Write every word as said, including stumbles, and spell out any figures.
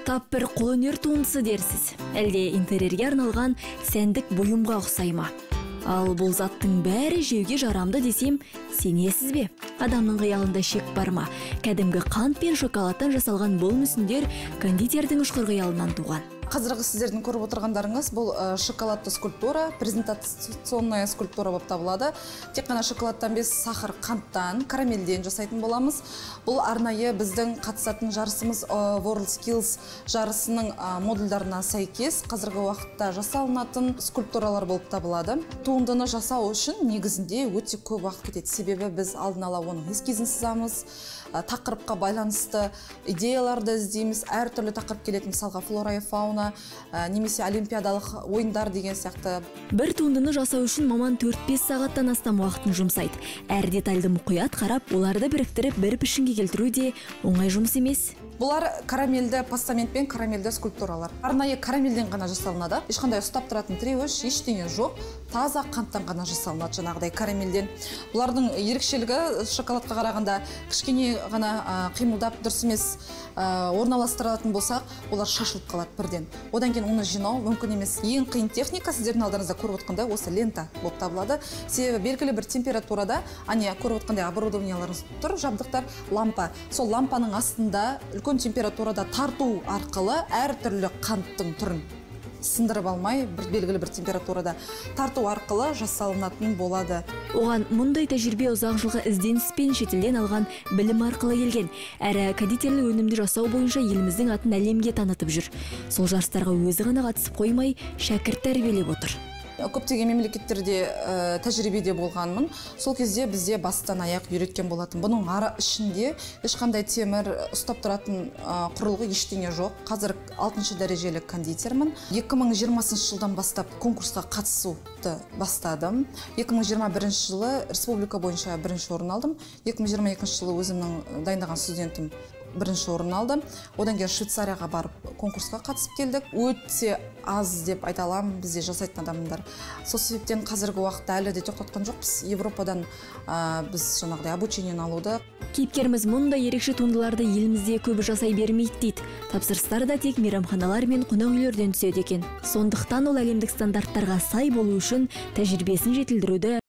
Тап бір қолөнер туындысы дерсіз. Әлде интерьерге арналған сәндік бұйымға ұқсайма. Ал бұл заттың бәрі жеуге жарамды десем, сенесіз бе? Адамның қиялында шек бар ма? Кәдімгі қант пен шоколадтан жасалған бұл мүсіндер кондитердің ұшқыр қиялынан туған. Қазіргі сіздердің көріп отырғандарыңыз бұл шоколадты скульптура, презентационная скульптура болып табылады. Тек қана шоколадтан без сахар, қанттан, карамельден жасайтын боламыз. Бұл арнайы біздің қатысатын жарысымыз WorldSkills жарысының модульдарына сәйкес қазіргі уақытта жасалынатын скульптуралар болып табылады. Туындыны жасау үшін негізінде өте көп уақыт кетеді. Себебі біз алдын ала оның эскизін сызамыз, тақырыпқа байланысты идеяларды іздейміз, әртүрлі тақырып келетін, мысалға флора и фауна, немесе олимпиадалық ойындар деген сияқты. Бір туындыны жасау үшін маман төрт-бес сағаттан астам уақытын жұмсайды. Әр детальды мұқият қарап, оларды біріктіріп бір пішінге келтіру де оңай жұмыс емес. Бұлар карамельді постамент пен карамельді скульптуралар. Арнайы карамельден ғана жасалынады. Ешқандай ұстап тұратын тіреуіш, ештеңе жоқ. Таза қанттан ғана жасалынады жаңағыдай карамельден. Бұлардың ерекшелігі шоколадқа қарағанда кішкене ғана қимылдап дұрыс емес орналастырылатын болсақ, олар шашылып қалады бірден. Одан кейін оны жинау мүмкін емес. Ең қиын техника сіздердің алдарыңызда көріп отқандай осы лента болып табылады. Себебі белгілі бір температурада, ане көріп отқандай оборудованияларыңыз тұр, жабдықтар, лампа. Сол лампаның астында үлкен температурада тарту арқылы әртүрлі қанттың түрін сындырып алмай, бір белгілі бір температурада тарту арқылы жасалынатын болады. Оған мұндай тәжірибе ұзақ жылғы ізденіспен шетелден алған білім арқылы келген. Әрі кондитерлік өнімді жасау бойынша еліміздің атын әлемге танытып жүр. Сол жарыстарға өзі ғана қатысып қоймай, шәкірт тәрбиелеп отыр. Көптеген мемлекеттерде тәжірибеде болғанмын. Сол кезде бізде бастан аяқ үйреткен болатын. Бұның ара ішінде ешқандай темір ұстап тұратын құрылғы ештеңе жоқ. Қазір алтыншы дәрежелі кондитермін. екі мың жиырмасыншы жылдан бастап конкурсқа қатысуды бастадым. екі мың жиырма бірінші жылы республика бойынша бірінші орын алдым. екі мың жиырма екінші жылы өзімнің дайындаған студентім бірінші орын алды. Одан кейін Швейцарияға барып конкурсқа қатысып келдік. Өте аз деп айта аламын бізде жасайтын адамдар. Сол себептен қазіргі уақытта әлі де тоқтатқан жоқпыз. Европадан біз жаңағыдай обучениені алуды. Кейіпкеріміз мұндай ерекше туындыларды елімізде көбі жасай бермейді дейді. Тапсырыстар да тек мейрамханалар мен қонақ үйлерден түседі екен. Сондықтан ол әлемдік стандарттарға сай болу үшін тәжірибесін жетілдіруді